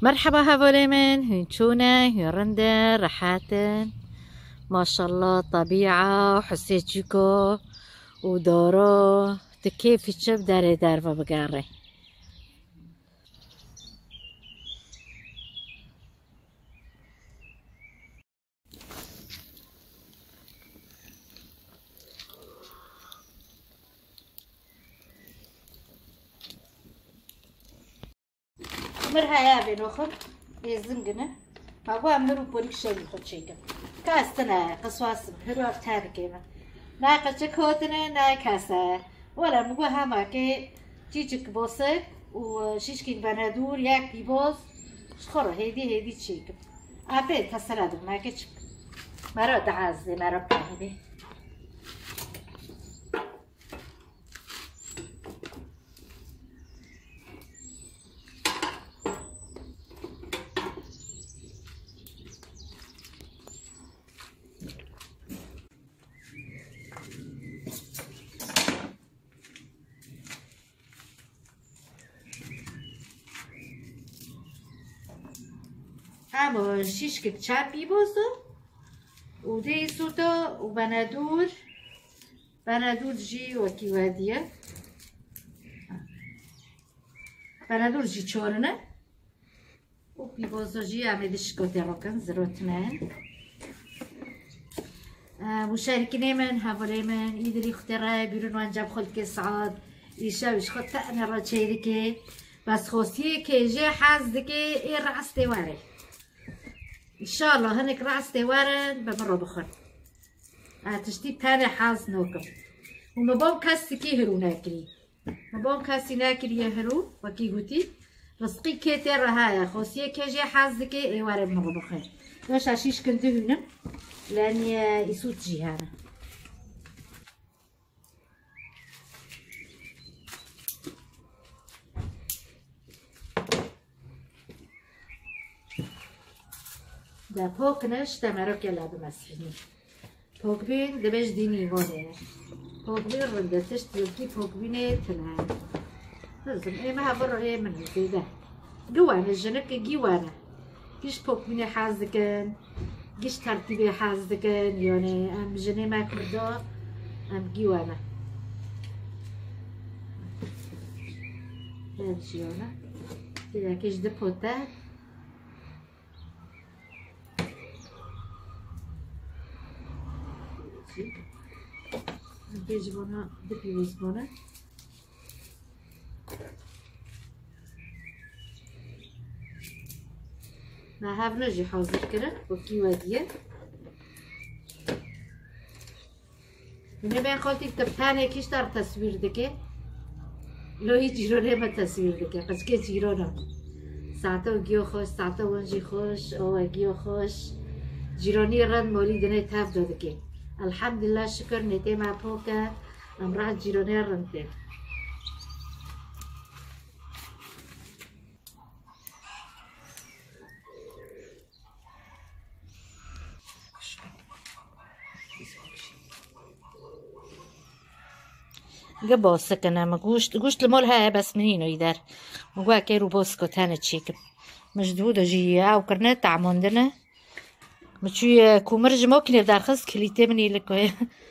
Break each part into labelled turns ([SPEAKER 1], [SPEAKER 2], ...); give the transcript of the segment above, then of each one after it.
[SPEAKER 1] مرحبا هاولي من هنشونا هنرندن رحاتن ما شاء الله طبيعة وحسيتكو ودورو تكيف تشوف داري دارفا بقاري مرها يا بنوخر يزنقنا فهو أمرو بوريك شيء خد شيء كاستنا قصواص هرو أفتار كيما ناقة كوتنا ناكاسة ولا مقوها ماكي تيجيك بوسك وشيشكين بنادور ياك بيبوز شخورة هيدي تشيك أبيت تسرادو ماكي مرا دعازي مرا بحبي اما شیش که چپ بیبازم و دی سوتا و بندور جی وکی ودیه بندور جی چارنه و بیبازا جی عمیدش کتی راکن زروتنن مشاركين من هاولي من يدري اختراع بيرون وانجاب خلق سعاد يشاوش خد تأنا راتشيركي بس خوصيه كي جي حاز دكي ايه رعس تواري ان شاء الله هنك رعس توارن بمرو بخور تشتي تاني حاز نوكم ومبام كاسي كي هرو ناكري مبام كاسي ناكري يهرو وكي هوتي رزقي كي تير هايا خوصيه كي جي حاز دكي ايه واري بمرو بخور واش عشيش كنتو هنا لاني يسوت جيهانا دا پوکنش تمرو که لابه مسفینی پوک بین دبش دینی وانه پوک بین رندتش تلکی پوک بینه تنها لازم ایمه ها برو ایمه نزیده جوانه جنك جوانه كيش بوك بيني حازكن كيش ترتيبي حازكن يعني ام جني ما كردا ام جوانا هاد جوانا كده كيش دبوتا كيش بونا دبي وزبونا ما هاف نجي حاضر كده وكي واديه من بين خالتي كتبتانه كيش دار تصوير دكه لو هي جيرونه ما تصوير دكه بس كي جيرونه ساعته گیو خوش ساعته ونجی خوش او گیو خوش جیرانی رد مولی دنه تاف داده که الحمدلله شکر نته ما پوکه امراه جیرانی رنده قبل سكنة ما قوشت المول هاي بس منينو يدار مقوا كيرو بوسكو تانا تشيك مجدودة جي او كرنات تعموندنا مشي كومرج ممكن يدار خص كليتي مني لكو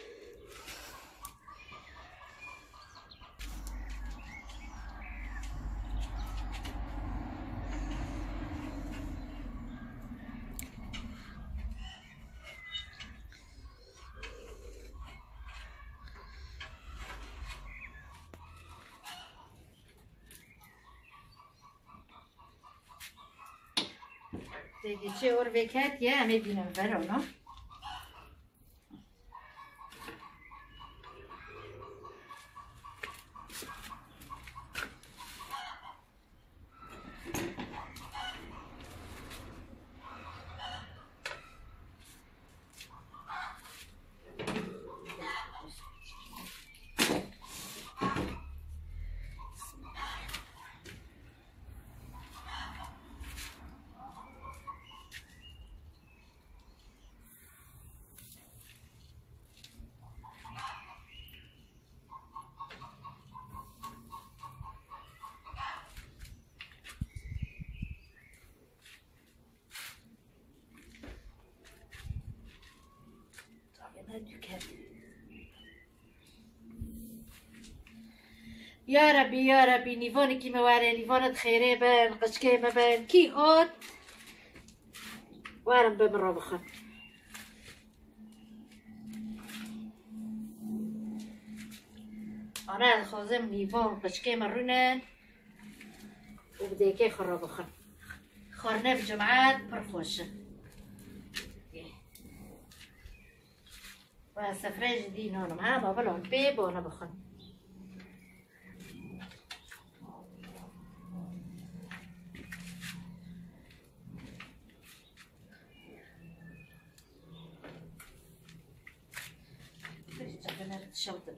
[SPEAKER 1] چه اور بکت یه همه بینم برام يا ربي يا ربي نيفون كي مواري نيفون خيري بان قشكي ما بان كي هون وارم بمرو بخن انا خوزم نيفون قشكي مرونن وبديكي خرا بخن خرنا بجمعات برخوش وسفرة جديد هون معاه بابا لون بيب وانا بخن شوطن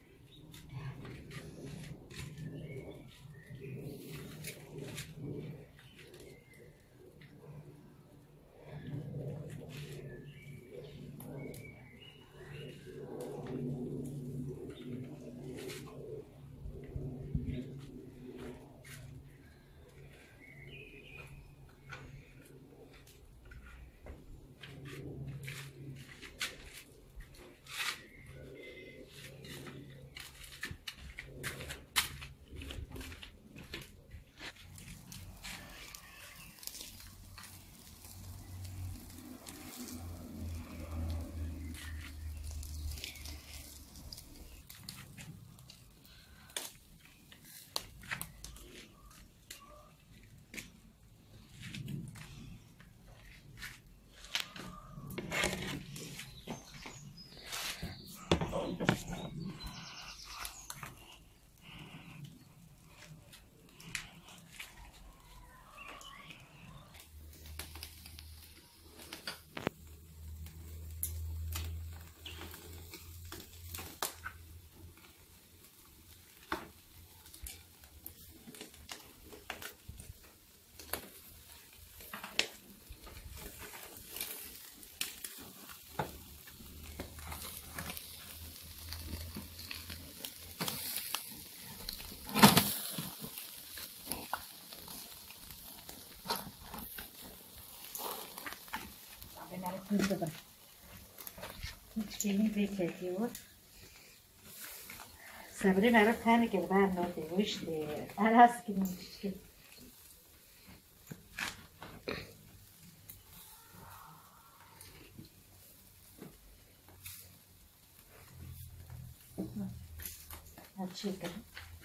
[SPEAKER 1] كده تشكيلين بيكاتيو صابرين عرفت هاني كده بقى نوتي وش دي انا اسكن مشكلة هتشيل كده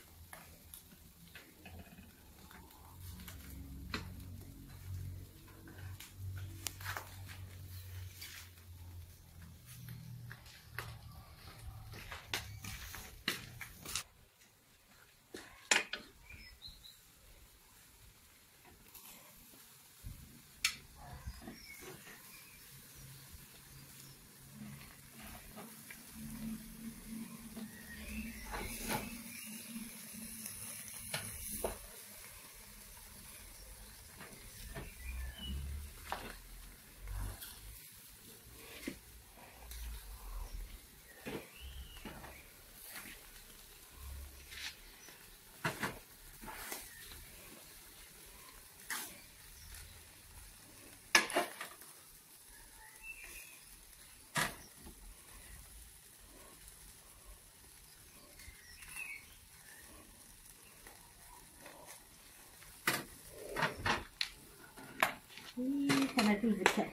[SPEAKER 1] كما تلبس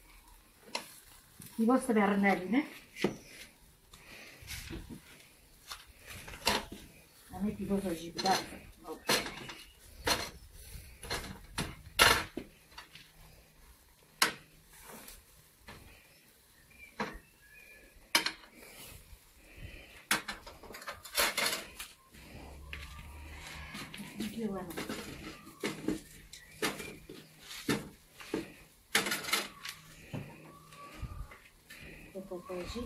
[SPEAKER 1] يبص بعرنالنا عملت يبص الجيب ده Hoje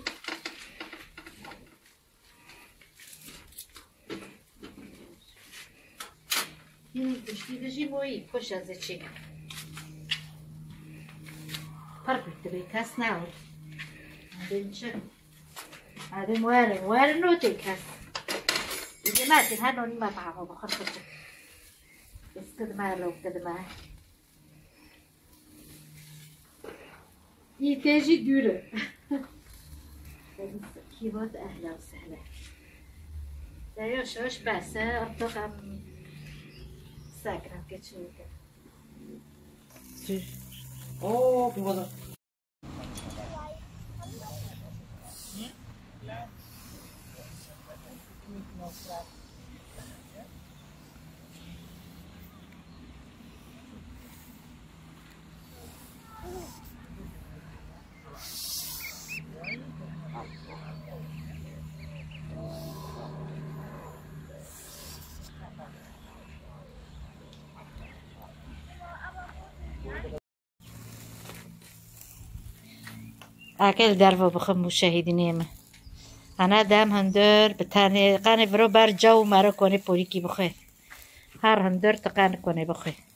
[SPEAKER 1] Jeśli moi kosia zaczyna. Farby tebe kasnał. Adem وارن نوتي كاس. إذا ما تنهنوني ما بعرف بخرطة. بس كده ما لو كده ما. يتجي دورة. كيبوت أهلا وسهلا. ايوه شوش بس ارتقم ساكنة كتشوف
[SPEAKER 2] اوه في وضع
[SPEAKER 1] أكل درفو بخم مشاهدينيم أنا دام هندر بتاني قاني برو برجو مرو كوني بوريكي بخي هار هندر تقاني كوني بخي